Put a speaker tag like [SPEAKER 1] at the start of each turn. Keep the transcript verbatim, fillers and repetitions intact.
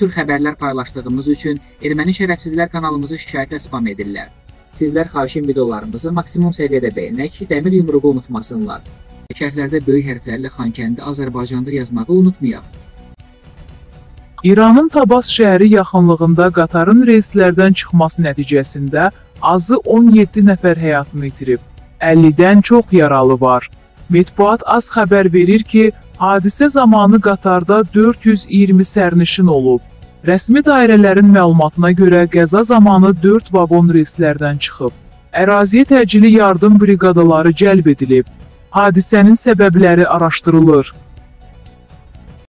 [SPEAKER 1] tür xəbərlər paylaşdığımız üçün erməni şərəfsizlər kanalımızı şikayətlə spam edirlər. Sizlər xahişin videolarımızı maksimum səviyyədə bəyənək ki, dəmir yumruğu unutmasınlar. Şərhlərdə böyük hərflərlə Xankəndi Azərbaycandır yazmağı unutmayaq.
[SPEAKER 2] İranın Tabas şəhəri yaxınlığında qatarın reyslərdən çıxması nəticəsində azı on yeddi nəfər həyatını itirib. əllidən çox yaralı var. Mətbuat az xəbər verir ki, hadisə zamanı qatarda dörd yüz iyirmi sərnişin olub. Rəsmi dairələrin məlumatına görə qəza zamanı dörd vaqon reyslərdən çıxıb. Əraziyə təcili yardım briqadaları cəlb edilib. Hadisənin səbəbləri araşdırılır.